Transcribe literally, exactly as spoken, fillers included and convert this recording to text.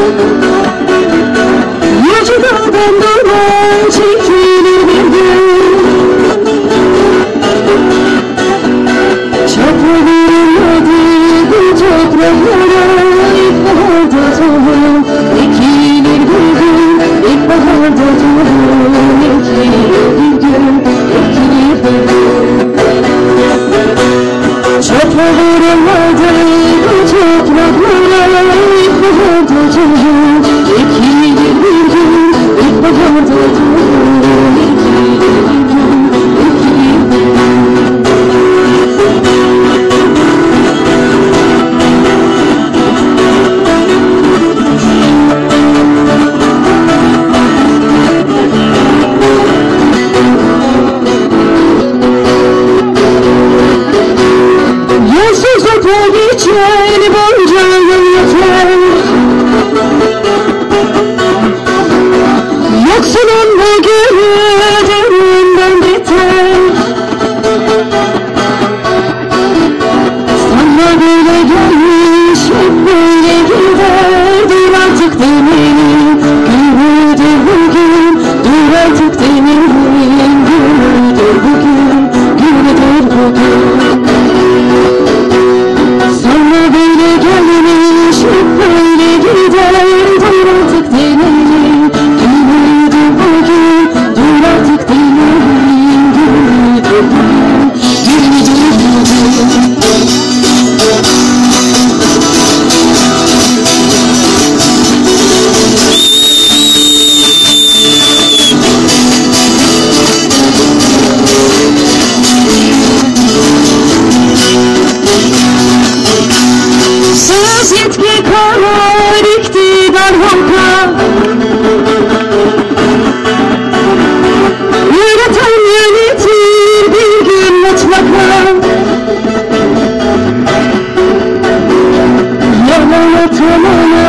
Yüce dağdan duman çekilir bir gün. Çaprazlanmadı bu topraklara, ilkbaharda tohum ekilir bir gün. İlkbaharda tohum ekilir bir gün, ekilir bir gün. Çaprazlanmadı bu topraklara, ilkbaharda tohum ekilir bir gün. İlkbaharda tohum ekilir bir gün, ekilir bir gün. Yazsız öte geçen bunca yıl yeter. Yoksulun bu gönül derinden biter. Sanma böyle gelmiş, hep böyle gider. Dur artık demeyin, günüdür bugün. Dur artık demeyin, günüdür bugün. Günüdür bugün. Sana böyle gelmiş, hep böyle gider. Dur artık demeyin, günüdür bugün. Dur artık demeyin, günüdür bugün. Günüdür bugün. Söz yetki karar, iktidar halka. Üreten yönetir bir gün mutlaka. Yalana tamana